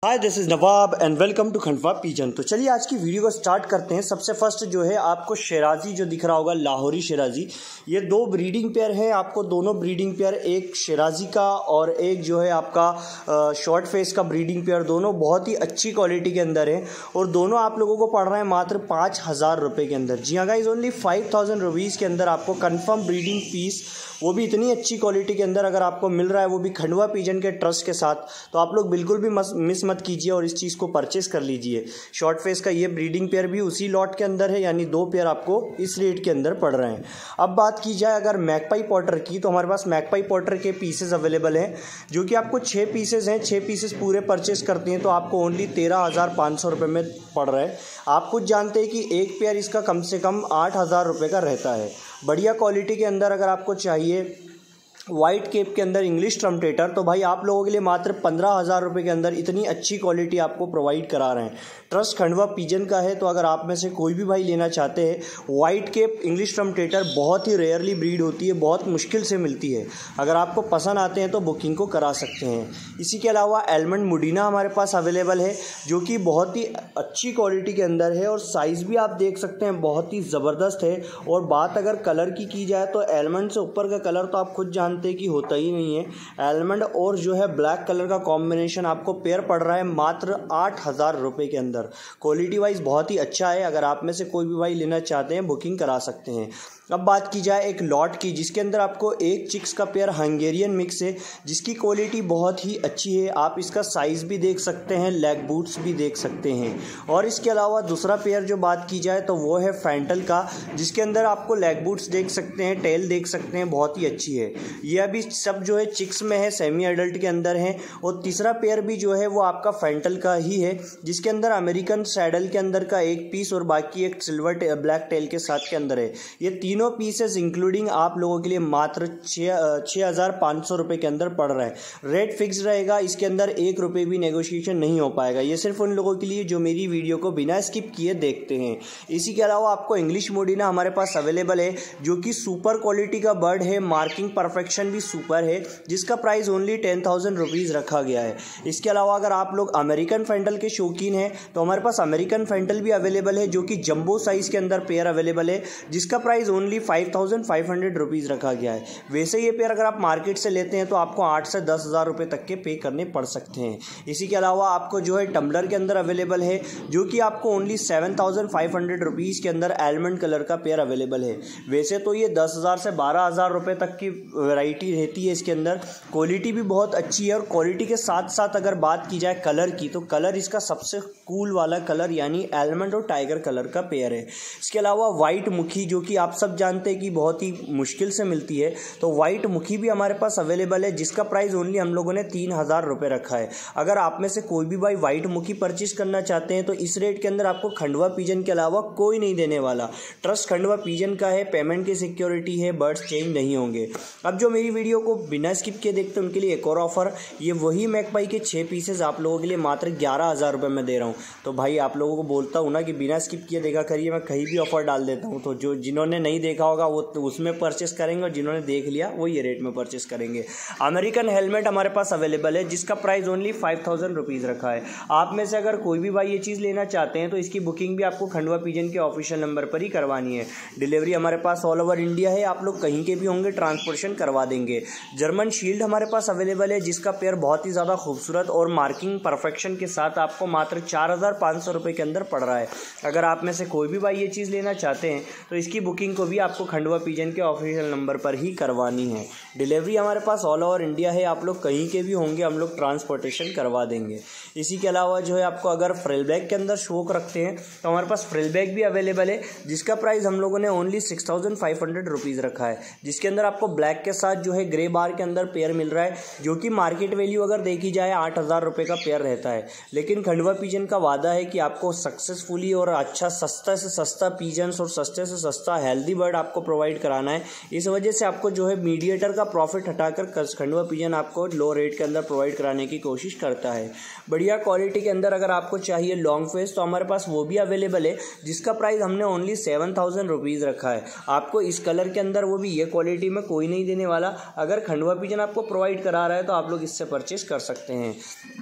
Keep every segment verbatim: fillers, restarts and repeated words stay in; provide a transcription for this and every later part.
Hi this is Nawab and welcome to Khandwa pigeon. तो चलिए आज की वीडियो को स्टार्ट करते हैं। सबसे फर्स्ट जो है आपको शेराजी जो दिख रहा होगा, लाहौरी शेराजी, ये दो ब्रीडिंग पेयर है। आपको दोनों ब्रीडिंग पेयर, एक शेराजी का और एक जो है आपका शॉर्ट फेस का ब्रीडिंग पेयर, दोनों बहुत ही अच्छी क्वालिटी के अंदर है और दोनों आप लोगों को पड़ रहे हैं मात्र पाँच हज़ार रुपये के अंदर। जी हाँ guys, only five thousand rupees के अंदर आपको कन्फर्म ब्रीडिंग पीस, वो भी इतनी अच्छी क्वालिटी के अंदर अगर आपको मिल रहा है, वो भी खंडवा पिजन के ट्रस्ट के साथ, तो आप लोग बिल्कुल भी मिस मत कीजिए और इस चीज़ को परचेस कर लीजिए। शॉर्ट फेस का ये ब्रीडिंग पेयर भी उसी लॉट के अंदर है, यानी दो पेयर आपको इस रेट के अंदर पड़ रहे हैं। अब बात की जाए अगर मैकपाई पॉटर की, तो हमारे पास मैकपाई पॉटर के पीसेस अवेलेबल हैं, जो कि आपको छः पीसेस हैं। छः पीसेस पूरे परचेस करते हैं तो आपको ओनली तेरह हज़ार पाँच सौ रुपये में पड़ रहा है। आप कुछ जानते हैं कि एक पेयर इसका कम से कम आठ हज़ार रुपये का रहता है। बढ़िया क्वालिटी के अंदर अगर आपको चाहिए वाइट केप के अंदर इंग्लिश ट्रम्पेटर, तो भाई आप लोगों के लिए मात्र पंद्रह हज़ार रुपये के अंदर इतनी अच्छी क्वालिटी आपको प्रोवाइड करा रहे हैं। ट्रस्ट खंडवा पिजन का है, तो अगर आप में से कोई भी भाई लेना चाहते हैं, वाइट केप इंग्लिश ट्रम्पेटर बहुत ही रेयरली ब्रीड होती है, बहुत मुश्किल से मिलती है। अगर आपको पसंद आते हैं तो बुकिंग को करा सकते हैं। इसी के अलावा एलमंड मुडीना हमारे पास अवेलेबल है, जो कि बहुत ही अच्छी क्वालिटी के अंदर है और साइज़ भी आप देख सकते हैं बहुत ही ज़बरदस्त है। और बात अगर कलर की की जाए तो एलमंड से ऊपर का कलर तो आप खुद जानते कि होता ही नहीं है। एलमंड और जो है ब्लैक कलर का कॉम्बिनेशन आपको पेयर पड़ रहा है मात्र आठ हज़ार रुपये के अंदर। क्वालिटी वाइज बहुत ही अच्छा है। अगर आप में से कोई भी भाई लेना चाहते हैं, बुकिंग करा सकते हैं। अब बात की जाए एक लॉट की, जिसके अंदर आपको एक चिक्स का पेयर हंगेरियन मिक्स है, जिसकी क्वालिटी बहुत ही अच्छी है। आप इसका साइज़ भी देख सकते हैं, लेग बूट्स भी देख सकते हैं। और इसके अलावा दूसरा पेयर जो बात की जाए तो वो है फैंटल का, जिसके अंदर आपको लेग बूट्स देख सकते हैं, टेल देख सकते हैं, बहुत ही अच्छी है। ये अभी सब जो है चिक्स में है, सेमी एडल्ट के अंदर है। और तीसरा पेयर भी जो है वो आपका फैंटल का ही है, जिसके अंदर अमेरिकन सैडल के अंदर का एक पीस और बाकी एक सिल्वर ब्लैक टेल के साथ के अंदर है। ये तीनों पीसेस इंक्लूडिंग आप लोगों के लिए मात्र छः छः हज़ार पाँच सौ रुपये के अंदर पड़ रहा है। रेट फिक्स रहेगा, इसके अंदर एक रुपये भी नेगोशिएशन नहीं हो पाएगा। ये सिर्फ उन लोगों के लिए जो मेरी वीडियो को बिना स्किप किए देखते हैं। इसी के अलावा आपको इंग्लिश मोडिना हमारे पास अवेलेबल है, जो कि सुपर क्वालिटी का बर्ड है, मार्किंग परफेक्शन भी सुपर है, जिसका price only ten thousand rupees रखा गया है। इसके अलावा अगर आप लोग अमेरिकन फैंटल के शौकीन हैं, तो हमारे पास अमेरिकन फैंटल भी अवेलेबल है, जो कि जंबो साइज़ के अंदर पेयर अवेलेबल है, जिसका price only five thousand five hundred rupees रखा गया है। वैसे ये पेयर अगर आप मार्केट से लेते हैं तो आपको आठ से दस हज़ार रुपये तक के पे करने पड़ सकते हैं। इसी के अलावा आपको जो है टम्बलर के अंदर अवेलेबल है, जो कि आपको only seven thousand five hundred rupees के अंदर एलमंड कलर का पेयर अवेलेबल है। वैसे तो ये दस हज़ार से बारह हज़ार रुपये तक की वैरायटी रहती है इसके अंदर। क्वालिटी भी बहुत अच्छी है और क्वालिटी के साथ साथ अगर बात की जाए कलर की, तो कलर इसका सबसे कूल वाला कलर यानी एलमंड और टाइगर कलर का पेयर है। इसके अलावा वाइट मुखी, जो कि आप सब जानते हैं कि बहुत ही मुश्किल से मिलती है, तो वाइट मुखी भी हमारे पास अवेलेबल है, जिसका प्राइस ओनली हम लोगों ने तीन हज़ार रुपये रखा है। अगर आप में से कोई भी भाई वाइट मुखी परचेज करना चाहते हैं, तो इस रेट के अंदर आपको खंडवा पिजन के अलावा कोई नहीं देने वाला। ट्रस्ट खंडवा पिजन का है, पेमेंट की सिक्योरिटी है, बर्ड्स चेंज नहीं होंगे। अब जो मेरी वीडियो को बिना स्किप किए देखते हैं, उनके लिए एक और ऑफर, ये वही मैकपाई के छः पीसेज आप लोगों के लिए मात्र ग्यारह हज़ार रुपये में दे रहा हूँ। तो भाई आप लोगों को बोलता हूँ ना कि बिना स्किप किए देखा करिए, मैं कहीं भी ऑफर डाल देता हूँ। तो जो जिन्होंने नहीं देखा होगा वो तो उसमें परचेस करेंगे, और जिन्होंने देख लिया वो ये रेट में परचेस करेंगे। अमेरिकन हेलमेट हमारे पास अवेलेबल है, जिसका price only five thousand rupees रखा है। आप में से अगर कोई भी भाई ये चीज़ लेना चाहते हैं, तो इसकी बुकिंग भी आपको खंडवा पिजन के ऑफिशियल नंबर पर ही करवानी है। डिलीवरी हमारे पास ऑल ओवर इंडिया है, आप लोग कहीं के भी होंगे ट्रांसपोर्टेशन करवा देंगे। जर्मन शील्ड हमारे पास अवेलेबल है, जिसका पेयर बहुत ही ज़्यादा खूबसूरत और मार्किंग परफेक्शन के साथ आपको मात्र चार हज़ार पाँच सौ रुपये के अंदर पड़ रहा है। अगर आप में से कोई भी भाई ये चीज़ लेना चाहते हैं, तो इसकी बुकिंग को भी आपको खंडवा पिजन के ऑफिशियल नंबर पर ही करवानी है। डिलीवरी हमारे पास ऑल ओवर इंडिया है, आप लोग कहीं के भी होंगे, हम लोग ट्रांसपोर्टेशन करवा देंगे। इसी के अलावा जो है आपको अगर फ्रिल बैग के अंदर शौक रखते हैं, तो हमारे पास फ्रिल बैग भी अवेलेबल है, जिसका प्राइस हम लोगों ने only six thousand five hundred rupees रखा है। जिसके अंदर आपको ब्लैक के साथ जो है ग्रे बार के अंदर पेयर मिल रहा है, जो कि मार्केट वैल्यू अगर देखी जाए आठ हज़ार रुपये का पेयर रहता है। लेकिन खंडवा पिजन का वादा है कि आपको सक्सेसफुली और अच्छा सस्ता से सस्ता पिजन्स और सस्ते से सस्ता हेल्दी बर्ड आपको प्रोवाइड कराना है। इस वजह से आपको जो है मीडिएटर का प्रॉफिट हटाकर खंडवा पिजन आपको लो रेट के अंदर प्रोवाइड कराने की कोशिश करता है। बढ़िया क्वालिटी के अंदर अगर आपको चाहिए लॉन्ग फेस, तो हमारे पास वो भी अवेलेबल है, जिसका प्राइस हमने ओनली सेवन थाउजेंड रुपीज़ रखा है। आपको इस कलर के अंदर, वो भी ये क्वालिटी में कोई नहीं देने वाला। अगर खंडवा पिजन आपको प्रोवाइड करा रहा है, तो आप लोग इससे परचेस कर सकते हैं।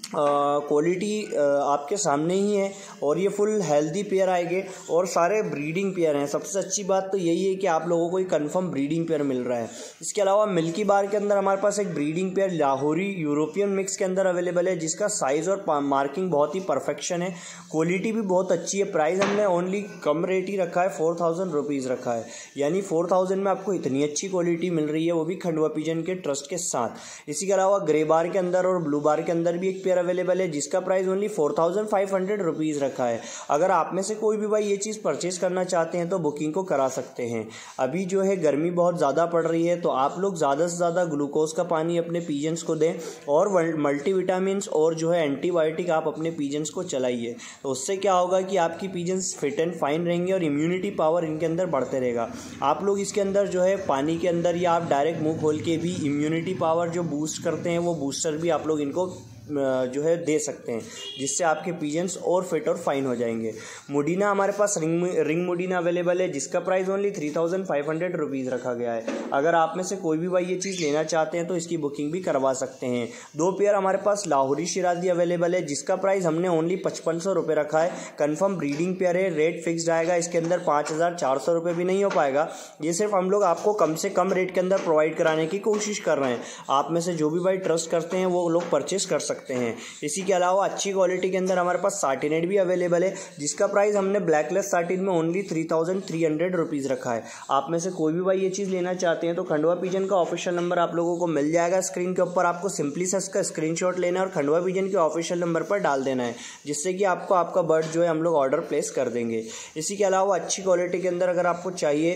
क्वालिटी आपके सामने ही है और ये फुल हेल्दी पेयर आएंगे और सारे ब्रीडिंग पेयर हैं। सबसे अच्छी बात तो यही है कि आप लोगों को एक कंफर्म ब्रीडिंग पेयर मिल रहा है। इसके अलावा मिल्की बार के अंदर हमारे पास एक breeding pair Lahori European mix के अंदर अवेलेबल है, जिसका साइज़ और मार्किंग बहुत ही परफेक्शन है, क्वालिटी भी बहुत अच्छी है। प्राइस हमने ओनली कम रेट ही रखा है, फोर थाउजेंड रुपीज़ रखा है, यानी फोर थाउजेंड में आपको इतनी अच्छी क्वालिटी मिल रही है, वो भी खंडवा पिजन के ट्रस्ट के साथ। इसी के अलावा ग्रे बार के अंदर और ब्लू बार के अंदर भी एक पेयर अवेलेबल है, जिसका price only four thousand five hundred rupees रखा है। अगर आप में से कोई भी भाई ये चीज़ परचेज करना चाहते हैं तो बुकिंग को करा सकते हैं। अभी जो है गर्मी बहुत ज़्यादा पड़ रही है, तो आप लोग ज़्यादा से ज़्यादा ग्लूकोज का पानी अपने पीजन्स को दें और मल्टीविटामिन्स और जो है एंटीबायोटिक आप अपने पीजन्स को चलाइए। तो उससे क्या होगा कि आपकी पीजन्स फिट एंड फाइन रहेंगे और इम्यूनिटी पावर इनके अंदर बढ़ते रहेगा। आप लोग इसके अंदर जो है पानी के अंदर या आप डायरेक्ट मुँह खोल के भी इम्यूनिटी पावर जो बूस्ट करते हैं वो बूस्टर भी आप लोग इनको जो है दे सकते हैं, जिससे आपके पीजन्स और फिट और फाइन हो जाएंगे। मुडीना हमारे पास रिंग रिंग मुडीना अवेलेबल है, जिसका price only three thousand five hundred rupees रखा गया है। अगर आप में से कोई भी भाई ये चीज़ लेना चाहते हैं तो इसकी बुकिंग भी करवा सकते हैं। दो पेयर हमारे पास लाहौरी शिराजी अवेलेबल है, जिसका प्राइस हमने ओनली पचपन सौ रुपये रखा है। कन्फर्म ब्रीडिंग पेयर है, रेट फिक्सड आएगा, इसके अंदर पाँच हज़ार चार सौ रुपये भी नहीं हो पाएगा। ये सिर्फ हम लोग आपको कम से कम रेट के अंदर प्रोवाइड कराने की कोशिश कर रहे हैं। आप में से जो भी भाई ट्रस्ट करते हैं वो लोग परचेस कर सकते हैं। इसी के अलावा अच्छी क्वालिटी के अंदर हमारे पास साटिनेट भी अवेलेबल है, जिसका प्राइस हमने ब्लैकलेस साटिन में only three thousand three hundred rupees रखा है। आप में से कोई भी भाई ये चीज़ लेना चाहते हैं तो खंडवा पिजन का ऑफिशियल नंबर आप लोगों को मिल जाएगा स्क्रीन के ऊपर। आपको सिंपली से इसका स्क्रीनशॉट लेना है और खंडवा पिजन के ऑफिशियल नंबर पर डाल देना है, जिससे कि आपको आपका बर्ड जो है हम लोग ऑर्डर प्लेस कर देंगे। इसी के अलावा अच्छी क्वालिटी के अंदर अगर आपको चाहिए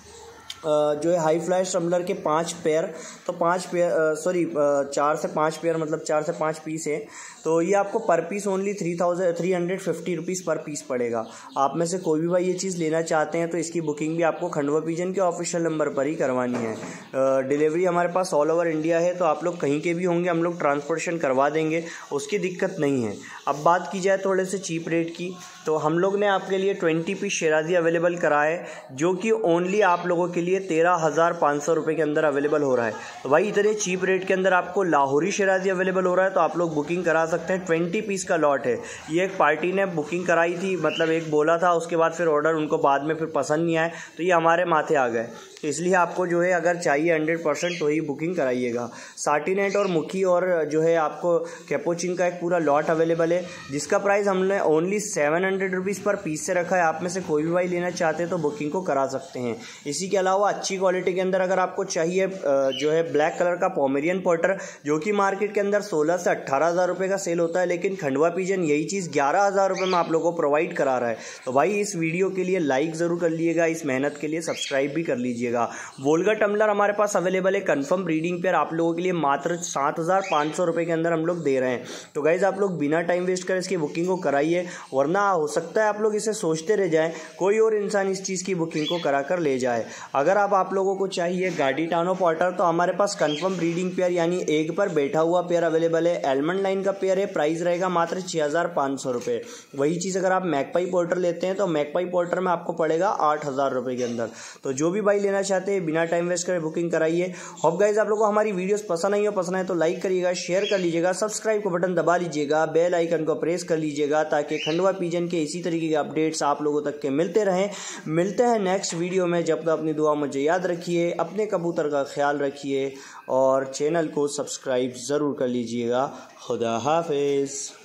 जो है हाई फ्लाई स्टम्बलर के पाँच पेयर, तो पाँच पेयर सॉरी चार से पाँच पेयर मतलब चार से पाँच पीस है, तो ये आपको per piece only three thousand three hundred fifty rupees per piece पड़ेगा। आप में से कोई भी भाई ये चीज़ लेना चाहते हैं तो इसकी बुकिंग भी आपको खंडवा पिजन के ऑफिशियल नंबर पर ही करवानी है। डिलीवरी हमारे पास ऑल ओवर इंडिया है, तो आप लोग कहीं के भी होंगे हम लोग ट्रांसपोर्टेशन करवा देंगे, उसकी दिक्कत नहीं है। अब बात की जाए थोड़े से चीप रेट की, तो हम लोग ने आपके लिए ट्वेंटी पीस शेराजी अवेलेबल करा है, जो कि ओनली आप लोगों के लिए तेरह हज़ार पाँच सौ रुपये के अंदर अवेलेबल हो रहा है। तो भाई इतने चीप रेट के अंदर आपको लाहौरी शेराजी अवेलेबल हो रहा है, तो आप लोग बुकिंग करा सकते हैं। ट्वेंटी पीस का लॉट है। ये एक पार्टी ने बुकिंग कराई थी, मतलब एक बोला था, उसके बाद फिर ऑर्डर उनको बाद में फिर पसंद नहीं आया, तो ये हमारे माथे आ गए। तो इसलिए आपको जो है अगर चाहिए हंड्रेड परसेंट तो ही बुकिंग कराइएगा। साटिनेट और मुखी और जो है आपको कैपोचिन का एक पूरा लॉट अवेलेबल है, जिसका प्राइस हमने only seven hundred rupees per piece से रखा है। आप में से कोई भी भाई लेना चाहते हैं तो बुकिंग को करा सकते हैं। इसी के अलावा अच्छी क्वालिटी के अंदर अगर आपको चाहिए जो है ब्लैक कलर का पोमेरियन पॉटर, जो कि मार्केट के अंदर सोलह से अट्ठारह हज़ार रुपये का सेल होता है, लेकिन खंडवा पिजन यही चीज़ ग्यारह हज़ार रुपये में आप लोगों को प्रोवाइड करा रहा है। तो भाई इस वीडियो के लिए लाइक ज़रूर कर लीजिएगा, इस मेहनत के लिए सब्सक्राइब भी कर लीजिएगा। वोल्गा टम्बलर हमारे पास अवेलेबल है, कंफर्म ब्रीडिंग पेयर आप लोगों के लिए मात्र सात हज़ार पाँच सौ रुपये के अंदर हम लोग दे रहे हैं। तो गाइज आप लोग बिना टाइम वेस्ट कर इसकी बुकिंग को कराइए, वरना हो सकता है आप लोग इसे सोचते रह जाएं, कोई और इंसान इस चीज़ की बुकिंग को करा कर ले जाए। अगर आप आप लोगों को चाहिए गार्डिटानो पॉटर, तो हमारे पास कंफर्म ब्रीडिंग पेयर यानी एग पर बैठा हुआ पेयर अवेलेबल है। एलमंड लाइन का पेयर है, प्राइस रहेगा मात्र छः हज़ार पाँच सौ रुपये। वही चीज़ अगर आप मैकपाई पॉटर लेते हैं तो मैकपाई पॉटर में आपको पड़ेगा आठ हज़ार रुपये के अंदर। तो जो भी भाई लेना चाहते हैं बिना टाइम वेस्ट करे बुकिंग कराइए। होप गाइज आप लोगों को हमारी वीडियोस पसंद आई हो, पसंद है तो लाइक करिएगा, शेयर कर लीजिएगा, सब्सक्राइब का बटन दबा लीजिएगा, बेल आइकन को प्रेस कर लीजिएगा, ताकि खंडवा पिजन के इसी तरीके के अपडेट्स आप लोगों तक के मिलते रहें। मिलते हैं नेक्स्ट वीडियो में, जब तक अपनी दुआ मुझे याद रखिए, अपने कबूतर का ख्याल रखिए और चैनल को सब्सक्राइब ज़रूर कर लीजिएगा। खुदा हाफिज़।